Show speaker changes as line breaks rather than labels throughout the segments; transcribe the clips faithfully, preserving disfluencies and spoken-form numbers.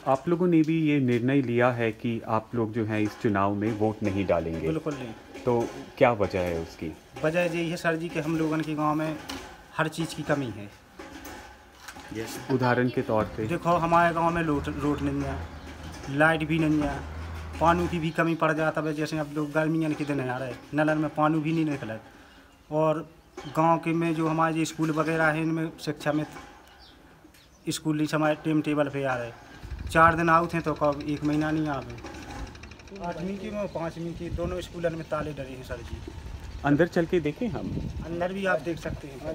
आप लोगों ने भी ये निर्णय लिया है कि आप लोग जो हैं इस चुनाव में वोट नहीं डालेंगे?
बिल्कुल नहीं।
तो क्या वजह है उसकी?
वजह यही है सर जी कि हम लोगों के गांव में हर चीज़ की कमी है।
yes. उदाहरण के तौर पे
देखो, हमारे गांव में रोड रोड नहीं है, लाइट भी नहीं है, पानी की भी कमी पड़ जाता है। जैसे अब लोग गर्मियों के दिन आ रहे, नलन में पानी भी नहीं निकला। और गांव के में जो हमारे स्कूल वगैरह है, इनमें शिक्षा में स्कूल हमारे टाइम टेबल पे आ रहे, चार दिन आउट हैं तो कब एक महीना नहीं आ गए। आठवीं की में पाँचवीं की दोनों स्कूलों में ताले डरे हैं सर जी।
अंदर चल के देखें हम?
अंदर भी आप देख सकते हैं।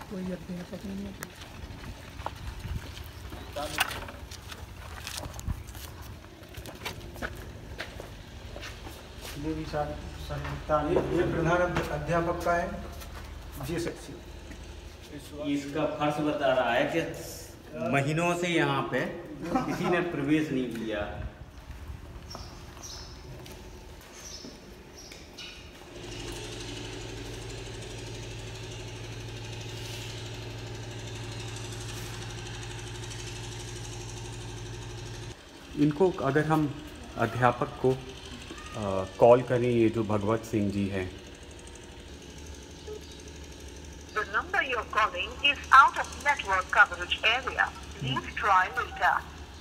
ये भी सर ताले, ये प्रधान अध्यापक का है जी शिक्षक।
इसका फर्ज बता रहा है कि महीनों से यहाँ पे किसी ने प्रवेश नहीं किया।
इनको अगर हम अध्यापक को कॉल करें, ये जो भगवत सिंह जी हैं,
The number you're calling is out of network coverage area. Please try later.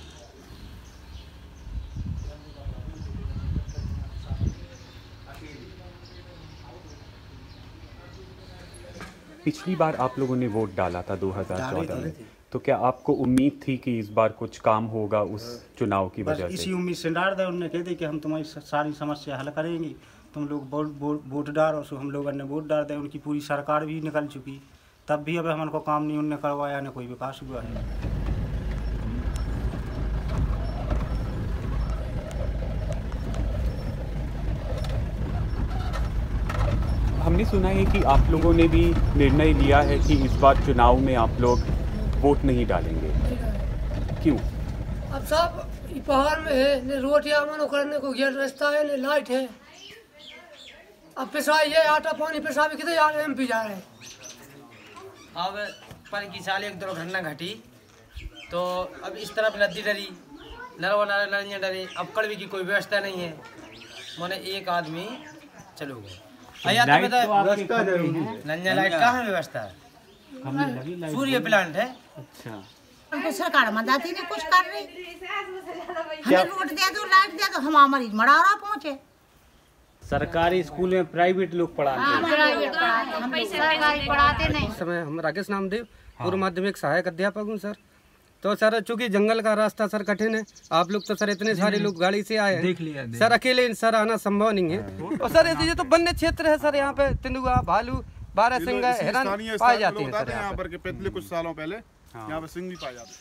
पिछली बार आप लोगों ने वोट डाला था दो हज़ार चौदह में, तो क्या आपको उम्मीद थी कि इस बार कुछ काम होगा उस चुनाव की वजह से?
इसी उम्मीद से डाल दे। उन्होंने कह दी कि हम तुम्हारी सारी समस्या हल करेंगे, तुम लोग वोट डालो। सो हम लोगों ने वोट डाल दिया। उनकी पूरी सरकार भी निकल चुकी, तब भी अब हमको काम नहीं उन्होंने करवाया, न कोई विकास हुआ है।
हमने सुना है कि आप लोगों ने भी निर्णय लिया है कि इस बार चुनाव में आप लोग वोट नहीं डालेंगे, क्यों?
अब सब पहाड़ में है, न रोटियां मनो करने को घेर रास्ता है, न लाइट है। अब पिसाई है, आटा पानी पिसा भी कितने जा रहे हैं, एम पी जा रहे हैं।
अब पर की साल एक दुर्घटना घटी तो अब इस तरफ नदी डरी, नरवा नरिया डरे, अब कड़वी की कोई व्यवस्था नहीं है। मैंने एक आदमी चलो गए
लाइट तो आपके
नंजा लाइट कहाँ है व्यवस्था है? सूर्य प्लांट है।
अच्छा,
हमको सरकार मदद ही नहीं कुछ कर रही। हमें रोड दे दो, लाइट दे दो, हम हमारी मड़ारा पहुँचे।
सरकारी स्कूल में प्राइवेट लोग पढ़ाते हैं,
प्राइवेट पढ़ाते, हम सरकारी पढ़ाते नहीं।
इस समय हम राकेश नामदेव पूर्व माध्यमिक सहायक अध्यापक हूँ सर। तो सर चूंकि जंगल का रास्ता सर कठिन है, आप लोग तो सर इतने सारे लोग गाड़ी से आए हैं, देख लिया सर, अकेले सर आना संभव नहीं है। और सर ये तो वन्य क्षेत्र है सर, यहाँ पे तेंदुआ, भालू, बारह सिंह, हिरन पाए जाते हैं सर यहाँ पर।
पिछले कुछ सालों पहले यहाँ पे सिंह भी पाए जाते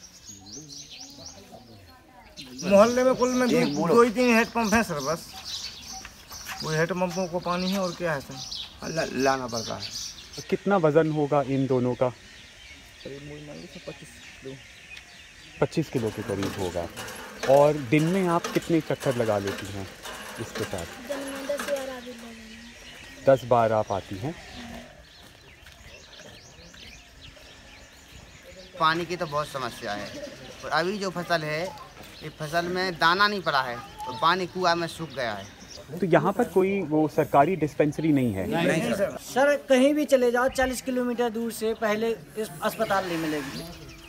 हैं।
मोहल्ले में कुल में दो ही तीन हेड पंप है सर, बस वो हेड पंपों को पानी है और क्या है सर, ला, लाना पड़ता है।
कितना वजन होगा इन दोनों का? पच्चीस किलो के करीब होगा। और दिन में आप कितने चक्कर लगा लेती हैं इसके साथ? दस बार आप आती हैं।
पानी की तो बहुत समस्या है, और अभी जो फसल है, ये फसल में दाना नहीं पड़ा है, तो पानी कुआं में सूख गया है।
तो यहाँ पर कोई वो सरकारी डिस्पेंसरी नहीं है?
नहीं सर।
सर कहीं भी चले जाओ, चालीस किलोमीटर दूर से पहले इस अस्पताल नहीं मिलेगी।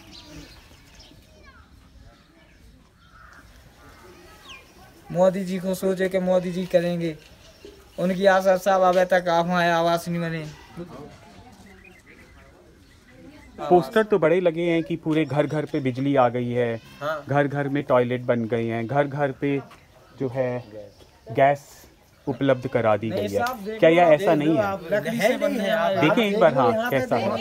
मोदी जी को सोचे कि मोदी जी करेंगे, उनकी आशा साहब अभी तक हमारे आवास नहीं बने।
पोस्टर तो बड़े लगे हैं कि पूरे घर घर पे बिजली आ गई है, हाँ। घर घर में टॉयलेट बन गए हैं, घर घर पे जो है गैस उपलब्ध करा दी गई है। क्या यह ऐसा नहीं है? देखें एक बार, हाँ कैसा है?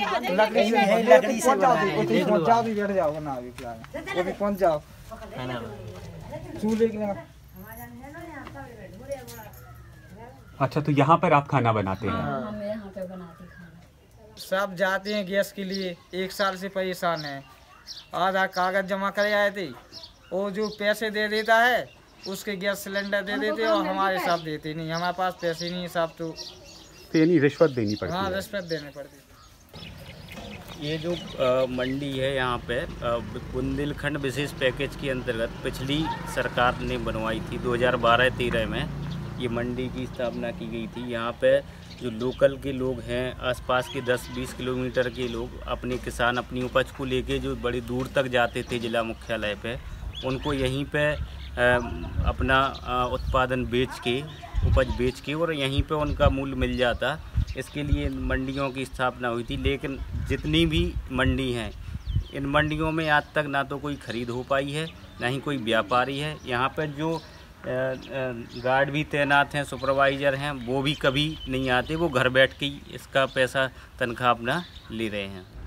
अच्छा, तो यहाँ पर आप खाना बनाते हैं?
हाँ, मैं यहाँ पे बनाती खाना।
सब जाते हैं गैस के लिए, एक साल से परेशान है। आधा कागज जमा करे आए थे, वो जो पैसे दे देता है उसके गैस सिलेंडर दे देते और हमारे साथ देते नहीं, हमारे पास पैसे नहीं साहब। तो
यानी रिश्वत देनी पड़ती है?
हाँ, रिश्वत देनी पड़ती है।
ये जो आ, मंडी है यहाँ पे आ, बुंदेलखंड विशेष पैकेज के अंतर्गत पिछली सरकार ने बनवाई थी दो हज़ार बारह तेरह में ये मंडी की स्थापना की गई थी। यहाँ पे जो लोकल के लोग हैं, आसपास के दस बीस किलोमीटर के लोग, अपने किसान अपनी उपज को लेके जो बड़ी दूर तक जाते थे जिला मुख्यालय पे, उनको यहीं पे अपना उत्पादन बेच के, उपज बेच के और यहीं पे उनका मूल्य मिल जाता। इसके लिए मंडियों की स्थापना हुई थी। लेकिन जितनी भी मंडी हैं, इन मंडियों में आज तक ना तो कोई खरीद हो पाई है, ना ही कोई व्यापारी है। यहाँ पर जो गार्ड भी तैनात हैं, सुपरवाइज़र हैं, वो भी कभी नहीं आते। वो घर बैठ के ही इसका पैसा तनख्वाह अपना ले रहे हैं।